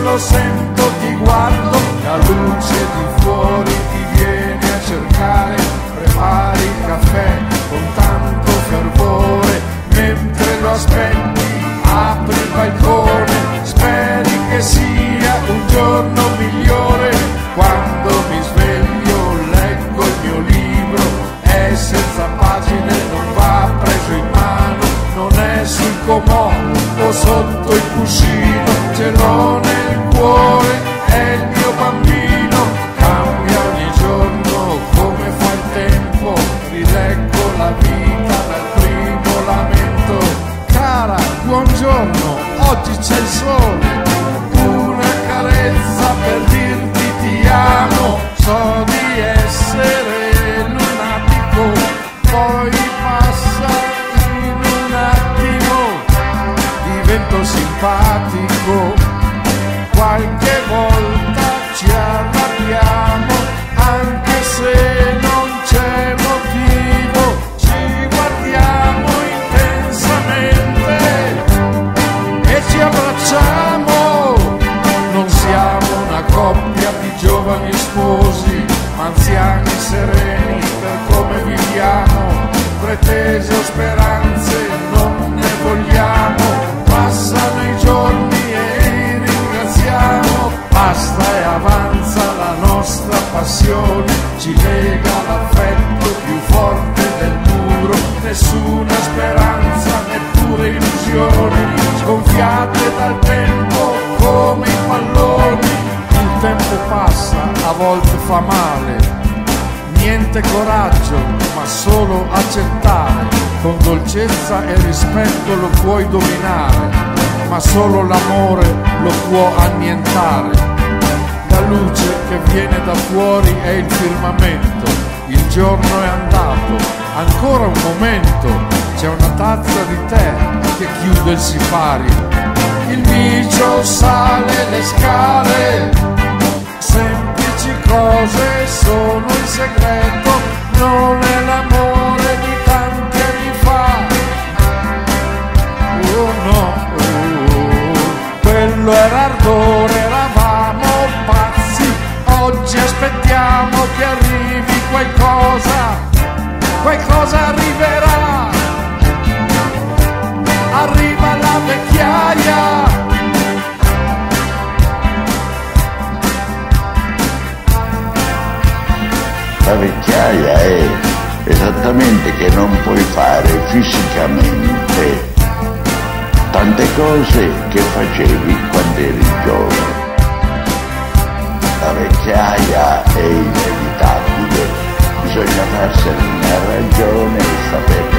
lo sento, ti guardo, la luce di fuori ti viene a cercare, prepari il caffè con tanto fervore, mentre lo aspetti apri il balcone, speri che sia un giorno migliore. Quando mi sveglio leggo il mio libro, è senza pagine, non va preso in mano, non è sul comò o sotto il cuscino, ce l'ho nel cuore, è il mio bambino, cambia ogni giorno come fa il tempo, rileggo la vita dal primo lamento. Cara, buongiorno, oggi c'è il sole, una carezza per dirti ti amo, so di essere lunatico, poi passa in un attimo, divento simpatico, qualche volta ci arrabbiamo, anche se non c'è motivo, ci guardiamo intensamente e ci abbracciamo. Non siamo una coppia di giovani sposi, ma anziani sereni per come viviamo, pretese o speranze non ne vogliamo, passano i giorni e ringraziamo, basta e avanza la nostra passione, ci lega l'affetto più forte del muro, nessuna speranza, neppure illusioni, sgonfiate dal tempo come i palloni. Il tempo passa, a volte fa male, niente coraggio, ma solo accettare, con dolcezza e rispetto lo puoi dominare, ma solo l'amore lo può annientare. La luce che viene da fuori è il firmamento, il giorno è andato, ancora un momento, c'è una tazza di tè che chiude il sipario. Il micio sale le scale, semplici cose sono il segreto, non è l'amore di tanti anni fa. Oh no, quello era ardore, eravamo pazzi, oggi aspettiamo che arrivi qualcosa, qualcosa arriverà, arriva la vecchiaia. La vecchiaia è esattamente che non puoi fare fisicamente tante cose che facevi quando eri giovane. La vecchiaia è inevitabile, bisogna farsene una ragione e saper